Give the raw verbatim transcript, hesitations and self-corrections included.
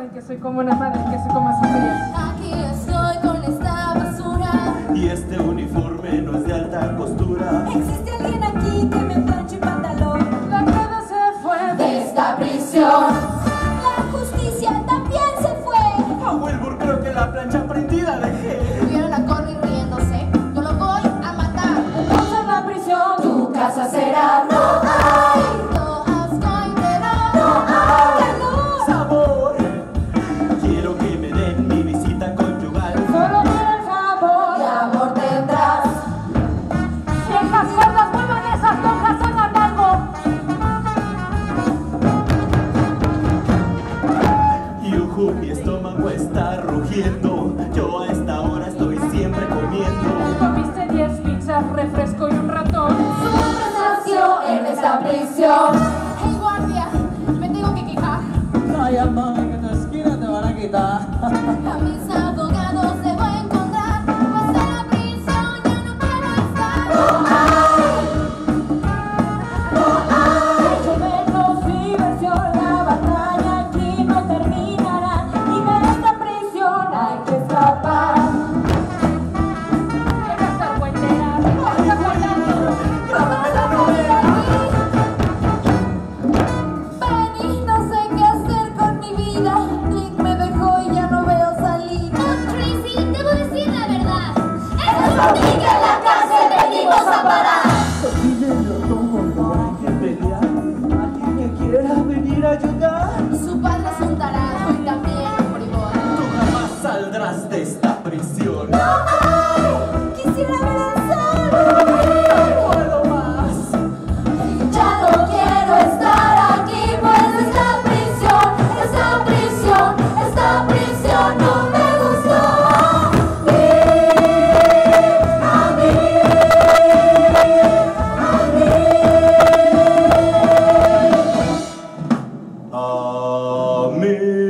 saben que soy como una madre, que soy como sus crías. Aquí estoy con esta basura. Y este uniforme no es de alta costura. ¿Existe alguien aquí que me planche pantalón? La rueda se fue De esta prisión. La justicia también se fue. A Wilbur creo que la plancha prendida dejé. Vieron a Corny riéndose. Yo lo voy a matar. entonces la prisión. Tu casa será. No hay. No has caído. No hay calor. Sabor. Quiero que me den mi visita conyugal. Solo quiero el sabor. Y amor tendrás. Viejas gordas, muevan esas lonjas, hagan algo. Yujú, mi estómago está rugiendo. Yo a esta hora estoy siempre comiendo. Comiste diez pizzas, refresco y un ratón. Su hombre nació en esta prisión. Hey guardia, me tengo que quejar. Vaya mami, que tu esquina te van a quitar. A mis abogados debo encontrar. Pues en la prisión ya no quiero estar. No hay. No hay. Mucho menos diversión, la batalla aquí no terminará. Y de esta prisión hay que escapar. Viejas argüenteras, vamos a guardarnos. Grábame la novela. Penny, no sé qué hacer con mi vida. Nick me dejó y ya no veo salida. Oh, Tracy, debo decir la verdad. Es por ti que en la cárcel venimos a parar. Olvídenlo todo, no hay que pelear. ¿Alguien que quiera venir a ayudar? Su padre es un tarado y también un bribón. Tú jamás saldrás de esta prisión. ¡No hay! Quisiera ver el sol. No puedo más. Ya no quiero estar aquí, pues esta prisión, esta prisión, esta prisión no me gustó. A mí, a mí, a mí. A mí.